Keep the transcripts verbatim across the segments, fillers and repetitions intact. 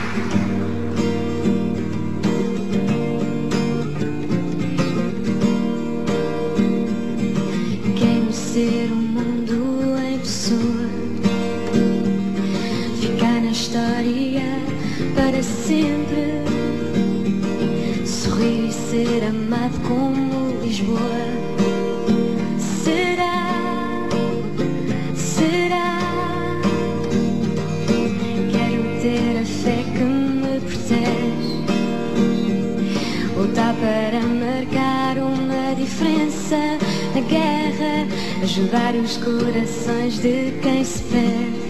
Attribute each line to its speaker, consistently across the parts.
Speaker 1: Ser o mundo em pessoa, ficar na história para sempre, sorrir e ser amado como Lisboa. Será, será, quero ter a fé que me protege, lutar para marcar uma diferença na guerra, ajudar os corações de quem se perde.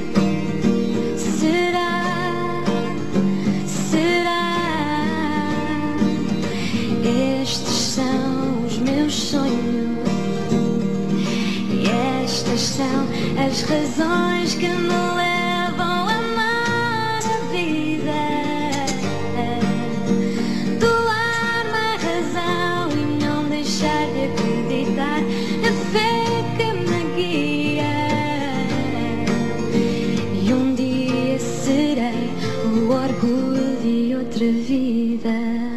Speaker 1: Será, será, estes são os meus sonhos e estas são as razões que me levam a amar a vida. Doar-me a razão e não deixar de acreditar na fé que me guia. E um dia serei o orgulho de outra vida.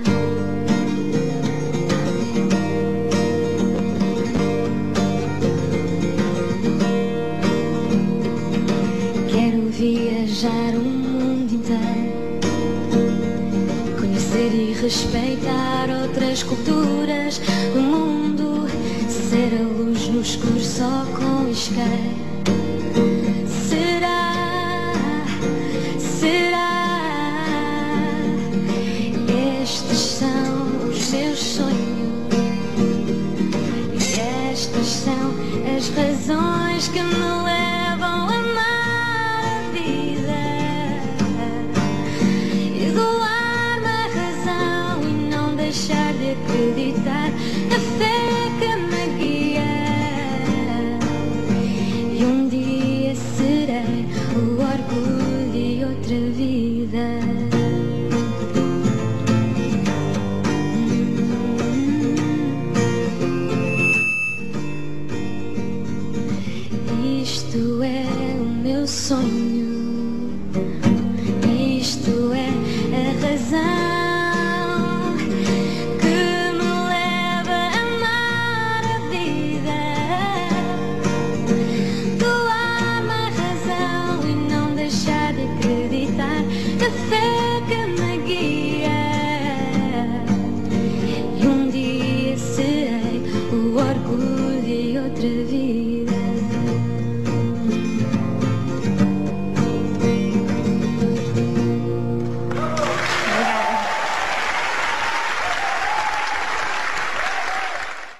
Speaker 1: Quero viajar o mundo inteiro, conhecer e respeitar outras culturas, o mundo